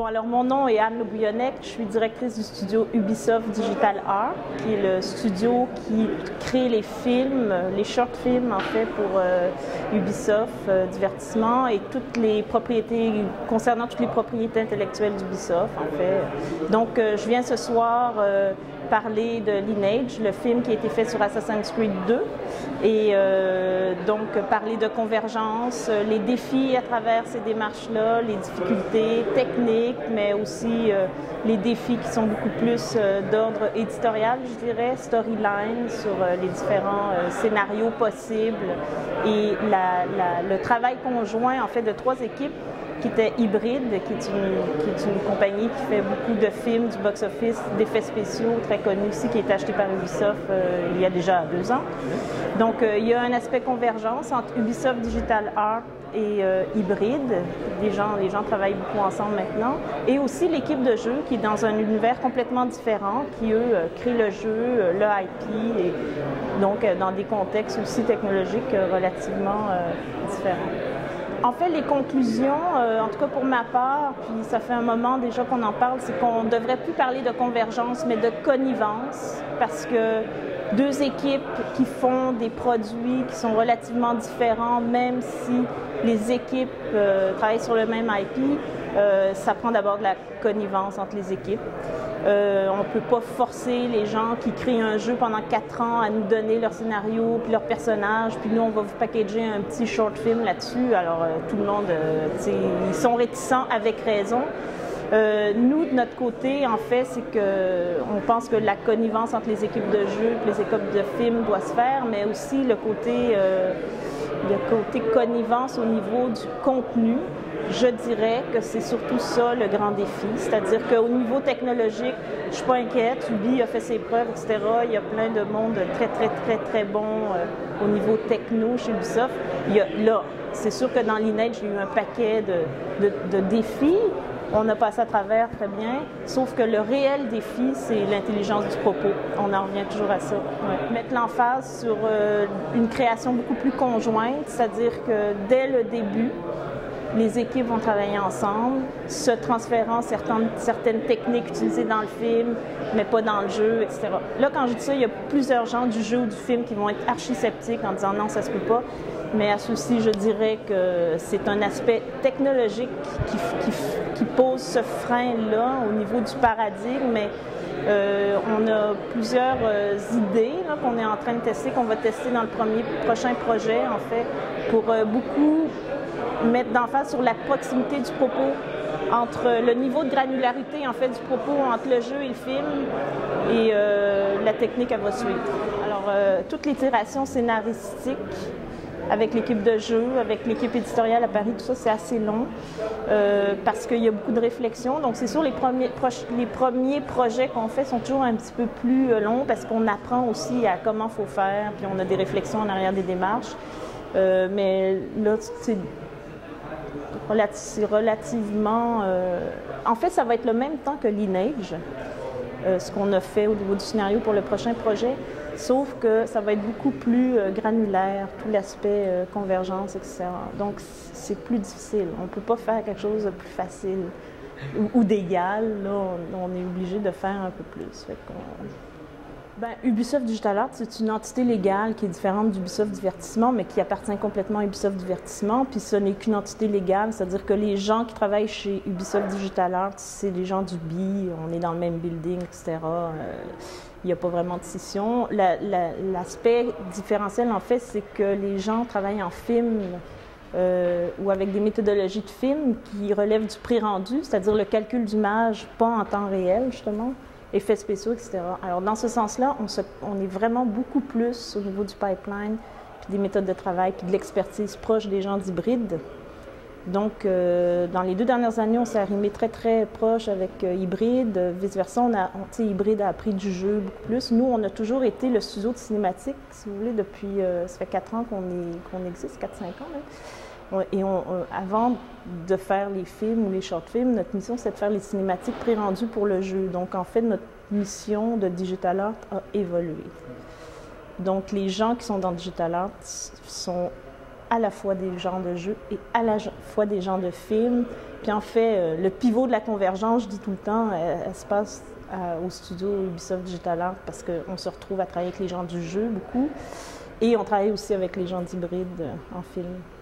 alors mon nom est Anne Le Bouillonnec, je suis directrice du studio Ubisoft Digital Art, qui est le studio qui crée les films, les short films en fait pour Ubisoft Divertissement et toutes les propriétés, concernant toutes les propriétés intellectuelles d'Ubisoft en fait. Donc je viens ce soir parler de Lineage, le film qui a été fait sur Assassin's Creed 2 et donc parler de convergence, les défis à travers ces démarches-là, les difficultés techniques, mais aussi les défis qui sont beaucoup plus d'ordre éditorial, je dirais, storyline sur les différents scénarios possibles et le travail conjoint en fait de 3 équipes qui était Hybride, qui est une compagnie qui fait beaucoup de films, du box-office, d'effets spéciaux, très connu aussi, qui est acheté par Ubisoft il y a déjà 2 ans. Donc, il y a un aspect convergence entre Ubisoft Digital Art et Hybride. Les gens travaillent beaucoup ensemble maintenant. Et aussi l'équipe de jeu qui est dans un univers complètement différent, qui, eux, créent le jeu, le IP, et donc dans des contextes aussi technologiques relativement différents. En fait, les conclusions, en tout cas pour ma part, puis ça fait un moment déjà qu'on en parle, c'est qu'on ne devrait plus parler de convergence, mais de connivence, parce que 2 équipes qui font des produits qui sont relativement différents, même si les équipes travaillent sur le même IP, ça prend d'abord de la connivence entre les équipes. On ne peut pas forcer les gens qui créent un jeu pendant 4 ans à nous donner leur scénario puis leur personnage, puis nous, on va vous packager un petit short film là-dessus. Alors, tout le monde, ils sont réticents avec raison. Nous, de notre côté, en fait, c'est qu'on pense que la connivence entre les équipes de jeu et les équipes de films doit se faire, mais aussi le côté connivence au niveau du contenu. Je dirais que c'est surtout ça le grand défi, c'est-à-dire qu'au niveau technologique, je ne suis pas inquiète, Ubi a fait ses preuves, etc. Il y a plein de monde très bon au niveau techno chez Ubisoft. Là, c'est sûr que dans Lineage, il y a eu un paquet de défis. On a passé à travers très bien, sauf que le réel défi, c'est l'intelligence du propos. On en revient toujours à ça. Ouais. Mettre l'emphase sur une création beaucoup plus conjointe, c'est-à-dire que dès le début, les équipes vont travailler ensemble, se transférant certaines techniques utilisées dans le film, mais pas dans le jeu, etc. Là, quand je dis ça, il y a plusieurs gens du jeu ou du film qui vont être archi-sceptiques en disant non, ça se peut pas. Mais à ceci, je dirais que c'est un aspect technologique qui pose ce frein-là au niveau du paradigme, mais on a plusieurs idées qu'on est en train de tester, qu'on va tester dans le prochain projet, en fait, pour beaucoup mettre d'emphase sur la proximité du propos entre le niveau de granularité en fait du propos entre le jeu et le film et la technique elle va suivre. Alors toute l'itération scénaristique avec l'équipe de jeu, avec l'équipe éditoriale à Paris, tout ça c'est assez long parce qu'il y a beaucoup de réflexion. Donc c'est sûr les premiers projets qu'on fait sont toujours un petit peu plus longs parce qu'on apprend aussi à comment il faut faire, puis on a des réflexions en arrière des démarches. Mais là, c'est relativement... En fait, ça va être le même temps que Lineage, ce qu'on a fait au niveau du scénario pour le prochain projet, sauf que ça va être beaucoup plus granulaire, tout l'aspect convergence, etc. Donc, c'est plus difficile. On ne peut pas faire quelque chose de plus facile ou d'égal. Là, on est obligé de faire un peu plus. Fait qu'on... Ubisoft Digital Art, c'est une entité légale qui est différente d'Ubisoft Divertissement, mais qui appartient complètement à Ubisoft Divertissement. Puis ce n'est qu'une entité légale, c'est-à-dire que les gens qui travaillent chez Ubisoft Digital Art, c'est les gens d'Ubi, on est dans le même building, etc. Il n'y a pas vraiment de scission. L'aspect différentiel, en fait, c'est que les gens travaillent en film ou avec des méthodologies de film qui relèvent du pré-rendu, c'est-à-dire le calcul d'image, pas en temps réel, justement. Effets spéciaux, etc. Alors, dans ce sens-là, on est vraiment beaucoup plus au niveau du pipeline, puis des méthodes de travail, puis de l'expertise proche des gens d'Hybride. Donc, dans les 2 dernières années, on s'est arrimé très proche avec Hybride. Vice-versa, Hybride a appris du jeu beaucoup plus. Nous, on a toujours été le studio de cinématique, si vous voulez, depuis... ça fait 4 ans qu'on existe, 4-5 ans, même. Et avant de faire les films ou les short-films, notre mission, c'est de faire les cinématiques pré-rendues pour le jeu. Donc, en fait, notre mission de Digital Art a évolué. Donc, les gens qui sont dans Digital Art sont à la fois des gens de jeu et à la fois des gens de films Puis en fait, le pivot de la convergence, je dis tout le temps, elle se passe au studio Ubisoft Digital Art parce qu'on se retrouve à travailler avec les gens du jeu beaucoup et on travaille aussi avec les gens d'Hybride en film.